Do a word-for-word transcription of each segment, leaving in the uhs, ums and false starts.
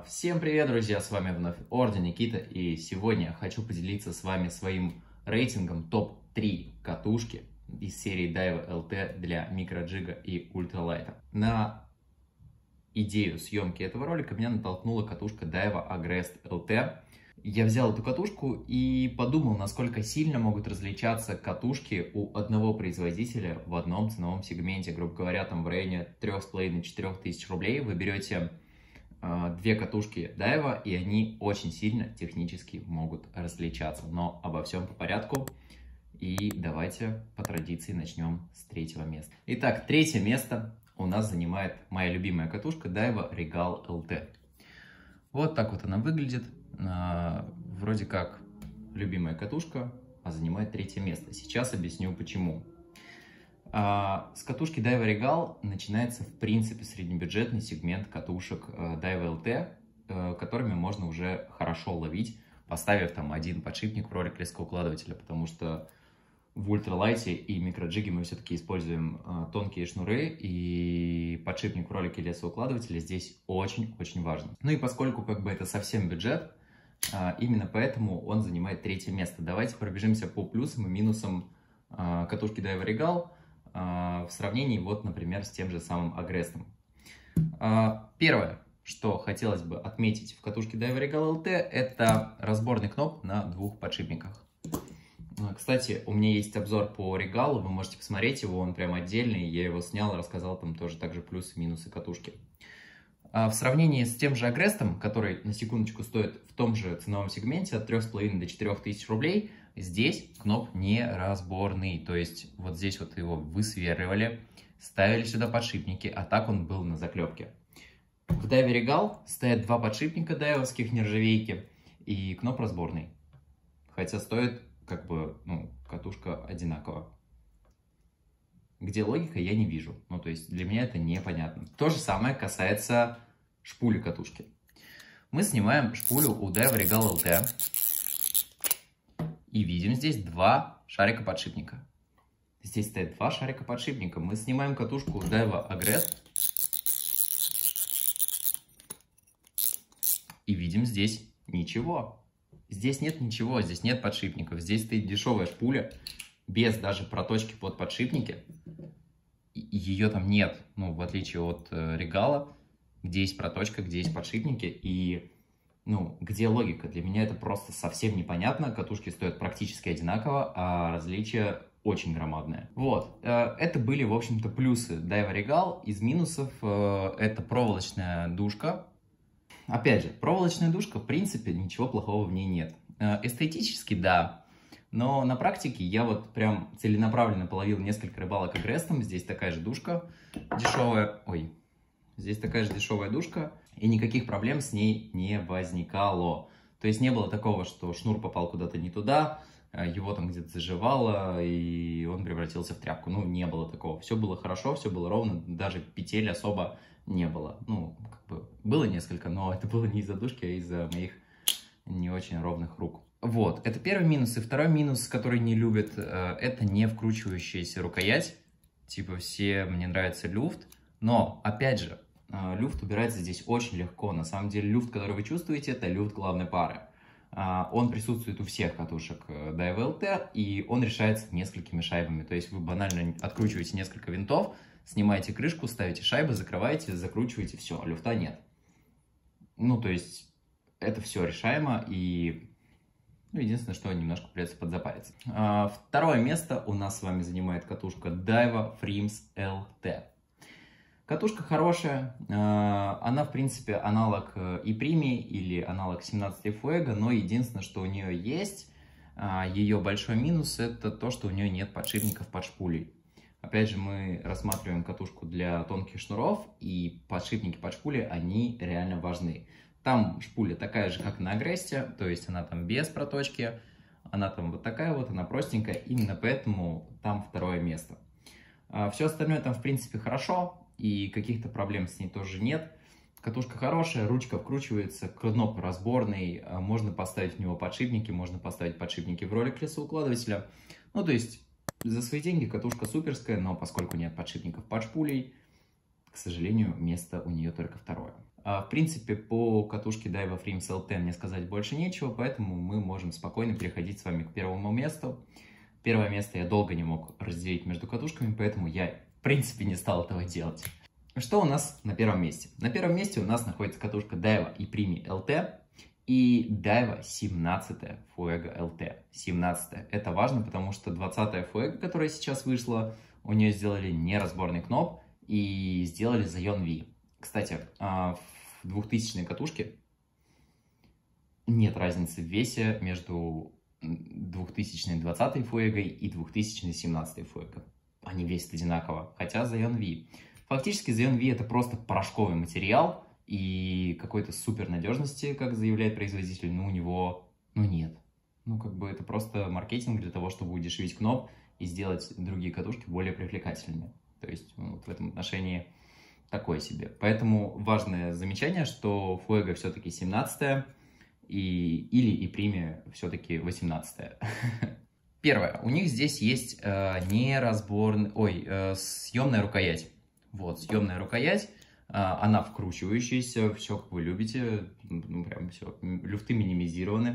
Всем привет, друзья! С вами вновь Орден Никита, и сегодня я хочу поделиться с вами своим рейтингом топ три катушки из серии Daiwa эл ти для микроджига и ультралайта. На идею съемки этого ролика меня натолкнула катушка Daiwa Agrest эл ти. Я взял эту катушку и подумал, насколько сильно могут различаться катушки у одного производителя в одном ценовом сегменте. Грубо говоря, там в районе трёх с половиной — четырёх тысяч рублей вы берете э, две катушки Daiwa, и они очень сильно технически могут различаться. Но обо всем по порядку. И давайте по традиции начнем с третьего места. Итак, третье место у нас занимает моя любимая катушка Daiwa Regal эл ти. Вот так вот она выглядит. Вроде как любимая катушка, а занимает третье место. Сейчас объясню почему. С катушки Daiwa Regal начинается в принципе среднебюджетный сегмент катушек Daiwa эл ти, которыми можно уже хорошо ловить, поставив там один подшипник в роли лескоукладывателя, потому что в ультралайте и микроджиге мы все-таки используем э, тонкие шнуры, и подшипник в ролике лесоукладывателя здесь очень-очень важен. Ну и поскольку как бы это совсем бюджет, э, именно поэтому он занимает третье место. Давайте пробежимся по плюсам и минусам э, катушки Daiwa Regal э, в сравнении, вот, например, с тем же самым Agrest. Э, первое, что хотелось бы отметить в катушке Daiwa Regal эл ти, это разборный кноп на двух подшипниках. Кстати, у меня есть обзор по Regal, вы можете посмотреть его, он прям отдельный, я его снял, рассказал там тоже также плюсы и минусы катушки. А в сравнении с тем же Agrest, который на секундочку стоит в том же ценовом сегменте от трёх с половиной до четырёх тысяч рублей, здесь кноп не разборный, то есть вот здесь вот его высверливали, ставили сюда подшипники, а так он был на заклепке. В Daiwa Regal стоят два подшипника дайвовских нержавейки и кноп разборный, хотя стоит как бы, ну, катушка одинакова. Где логика, я не вижу. Ну, то есть, для меня это непонятно. То же самое касается шпули катушки. Мы снимаем шпулю у Daiwa Regal эл ти и видим здесь два шарика подшипника. Здесь стоят два шарика подшипника. Мы снимаем катушку у Daiwa Agrest и видим здесь ничего. Здесь нет ничего, здесь нет подшипников. Здесь стоит дешевая шпуля, без даже проточки под подшипники. Ее там нет, ну, в отличие от э, Regal, где есть проточка, где есть подшипники. И, ну, где логика? Для меня это просто совсем непонятно. Катушки стоят практически одинаково, а различие очень громадное. Вот, э, это были, в общем-то, плюсы Daiwa Regal. Из минусов э, это проволочная дужка. Опять же, проволочная дужка, в принципе, ничего плохого в ней нет. Эстетически, да, но на практике я вот прям целенаправленно половил несколько рыбалок Agrest. Здесь такая же дужка дешевая, ой, здесь такая же дешевая дужка, и никаких проблем с ней не возникало. То есть не было такого, что шнур попал куда-то не туда, его там где-то заживало, и он превратился в тряпку. Ну, не было такого. Все было хорошо, все было ровно, даже петель особо не было. Ну, как бы было несколько, но это было не из-за дужки, а из-за моих не очень ровных рук. Вот, это первый минус. И второй минус, который не любят, это не вкручивающаяся рукоять. Типа все, мне нравится люфт, но, опять же, люфт убирается здесь очень легко. На самом деле, люфт, который вы чувствуете, это люфт главной пары. Он присутствует у всех катушек Daiwa эл ти, и он решается несколькими шайбами. То есть вы банально откручиваете несколько винтов, снимаете крышку, ставите шайбы, закрываете, закручиваете, все, люфта нет. Ну, то есть, это все решаемо, и ну, единственное, что немножко придется подзапариться. А, второе место у нас с вами занимает катушка Daiwa Frems эл ти. Катушка хорошая, она, в принципе, аналог и Primi или аналог семнадцать Fuego, но единственное, что у нее есть, ее большой минус, это то, что у нее нет подшипников под шпулей. Опять же, мы рассматриваем катушку для тонких шнуров, и подшипники под шпулей, они реально важны. Там шпуля такая же, как на Agrest, то есть она там без проточки, она там вот такая вот, она простенькая, именно поэтому там второе место. Все остальное там, в принципе, хорошо, и каких-то проблем с ней тоже нет. Катушка хорошая, ручка вкручивается, кноп разборный, можно поставить в него подшипники, можно поставить подшипники в ролик лесоукладывателя. Ну, то есть, за свои деньги катушка суперская, но поскольку нет подшипников под шпулей, к сожалению, место у нее только второе. В принципе, по катушке Daiwa Freems эл ти мне сказать больше нечего, поэтому мы можем спокойно переходить с вами к первому месту. Первое место я долго не мог разделить между катушками, поэтому я, в принципе, не стал этого делать. Что у нас на первом месте? На первом месте у нас находится катушка Daiwa iPrimi эл ти и Daiwa семнадцатая Fuego эл ти. семнадцатая. Это важно, потому что двадцатая Fuego, которая сейчас вышла, у нее сделали неразборный кноп и сделали Zion V. Кстати, в двухтысячной катушке нет разницы в весе между двухтысячной двадцатой Fuego и двухтысячной семнадцатой Fuego. Они весят одинаково, хотя Zion V. Фактически Zion V это просто порошковый материал, и какой-то супер надежности, как заявляет производитель, ну у него, ну нет. Ну как бы это просто маркетинг для того, чтобы удешевить кноп и сделать другие катушки более привлекательными. То есть ну, вот в этом отношении такое себе. Поэтому важное замечание, что Fuego все-таки семнадцатая, и, или iPrimi все-таки восемнадцатая. Первое. У них здесь есть э, неразборный, ой, э, съемная рукоять. Вот, съемная рукоять, она вкручивающаяся, все как вы любите, ну прям все, люфты минимизированы.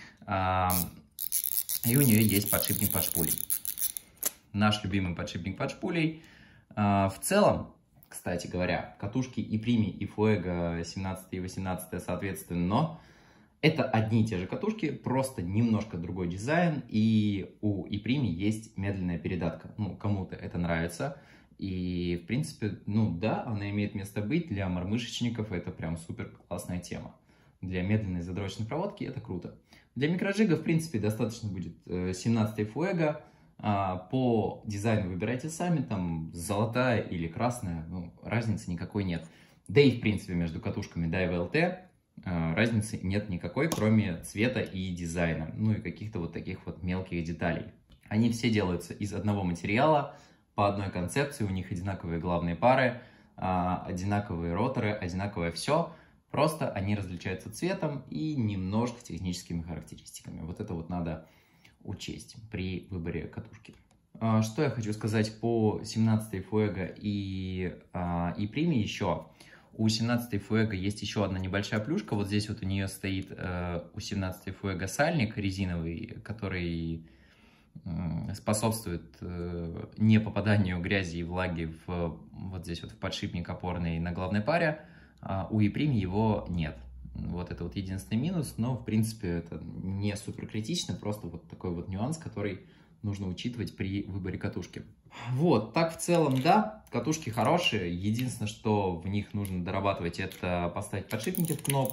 И у нее есть подшипник под шпулей. Наш любимый подшипник под шпулей. В целом, кстати говоря, катушки iPrimi и Fuego семнадцатая и восемнадцатая соответственно, но это одни и те же катушки, просто немножко другой дизайн, и у iPrimi есть медленная передатка. Ну, кому-то это нравится. И, в принципе, ну да, она имеет место быть. Для мормышечников это прям супер классная тема. Для медленной задрочной проводки это круто. Для микроджига, в принципе, достаточно будет семнадцатой Fuego. По дизайну выбирайте сами, там золотая или красная, ну, разницы никакой нет. Да и, в принципе, между катушками Daiwa эл ти разницы нет никакой, кроме цвета и дизайна. Ну и каких-то вот таких вот мелких деталей. Они все делаются из одного материала, по одной концепции, у них одинаковые главные пары, одинаковые роторы, одинаковое все, просто они различаются цветом и немножко техническими характеристиками. Вот это вот надо учесть при выборе катушки. Что я хочу сказать по семнадцатой Fuego и iPrimi еще. У семнадцатой Fuego есть еще одна небольшая плюшка. Вот здесь вот у нее стоит у семнадцатой Fuego сальник резиновый, который способствует э, не попаданию грязи и влаги в, вот здесь вот в подшипник опорный на главной паре, а у iPrimi его нет. Вот это вот единственный минус, но в принципе это не супер критично, просто вот такой вот нюанс, который нужно учитывать при выборе катушки. Вот, так в целом, да, катушки хорошие, единственное, что в них нужно дорабатывать, это поставить подшипники в кноп,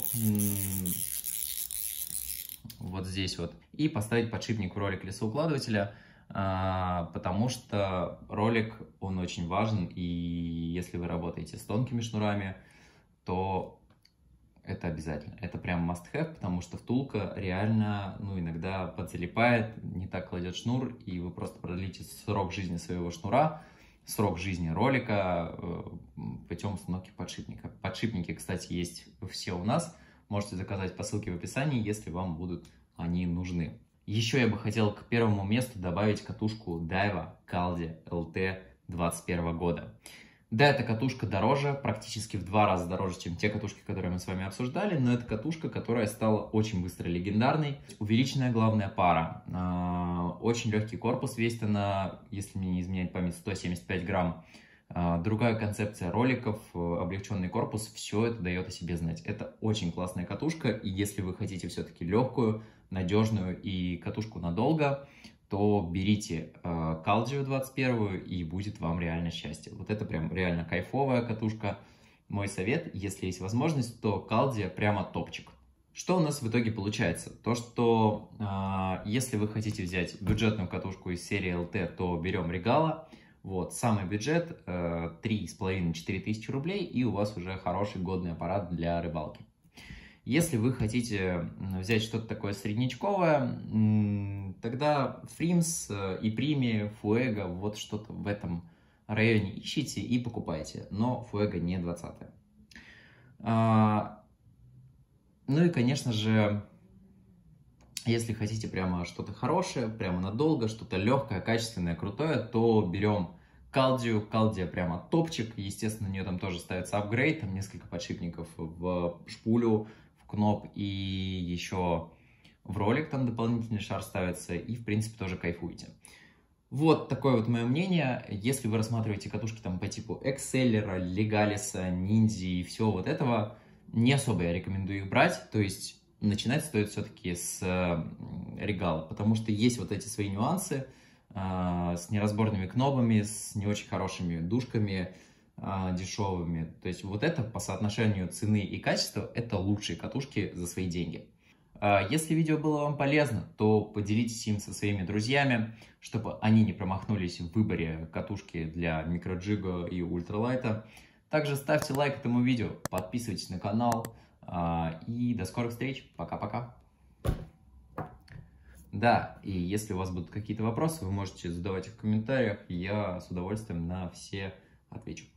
вот здесь вот, и поставить подшипник в ролик лесоукладывателя, потому что ролик, он очень важен, и если вы работаете с тонкими шнурами, то это обязательно. Это прям must have, потому что втулка реально, ну, иногда подзалипает, не так кладет шнур, и вы просто продлите срок жизни своего шнура, срок жизни ролика путем установки подшипника. Подшипники, кстати, есть все у нас. Можете заказать по ссылке в описании, если вам будут они нужны. Еще я бы хотел к первому месту добавить катушку Daiwa Caldi эл ти двадцать первого года. Да, эта катушка дороже, практически в два раза дороже, чем те катушки, которые мы с вами обсуждали, но это катушка, которая стала очень быстро легендарной. Увеличенная главная пара, очень легкий корпус, весит она, если мне не изменяет память, сто семьдесят пять грамм. Другая концепция роликов, облегченный корпус, все это дает о себе знать. Это очень классная катушка, и если вы хотите все-таки легкую, надежную и катушку надолго, то берите Caldi двадцать первую, и будет вам реально счастье. Вот это прям реально кайфовая катушка. Мой совет, если есть возможность, то Caldi прямо топчик. Что у нас в итоге получается? То, что э, если вы хотите взять бюджетную катушку из серии эл ти, то берем Regala. Вот, самый бюджет э, три с половиной — четыре тысячи рублей, и у вас уже хороший годный аппарат для рыбалки. Если вы хотите взять что-то такое среднячковое, тогда Freems, iPrimi, Fuego, вот что-то в этом районе ищите и покупайте, но Fuego не двадцатая. Ну и, конечно же, если хотите прямо что-то хорошее, прямо надолго, что-то легкое, качественное, крутое, то берем Калдию. Калдия прямо топчик. Естественно, на нее там тоже ставится апгрейд. Там несколько подшипников в шпулю, в кноп и еще в ролик там дополнительный шар ставится. И, в принципе, тоже кайфуете. Вот такое вот мое мнение. Если вы рассматриваете катушки там по типу Exceller, Legalis, Ninja и всего вот этого, не особо я рекомендую их брать. То есть начинать стоит все-таки с Regal, потому что есть вот эти свои нюансы э, с неразборными кнопами, с не очень хорошими дужками э, дешевыми. То есть вот это по соотношению цены и качества, это лучшие катушки за свои деньги. Если видео было вам полезно, то поделитесь им со своими друзьями, чтобы они не промахнулись в выборе катушки для микроджига и ультралайта. Также ставьте лайк этому видео, подписывайтесь на канал и до скорых встреч. Пока-пока. Да, и если у вас будут какие-то вопросы, вы можете задавать их в комментариях, я с удовольствием на все отвечу.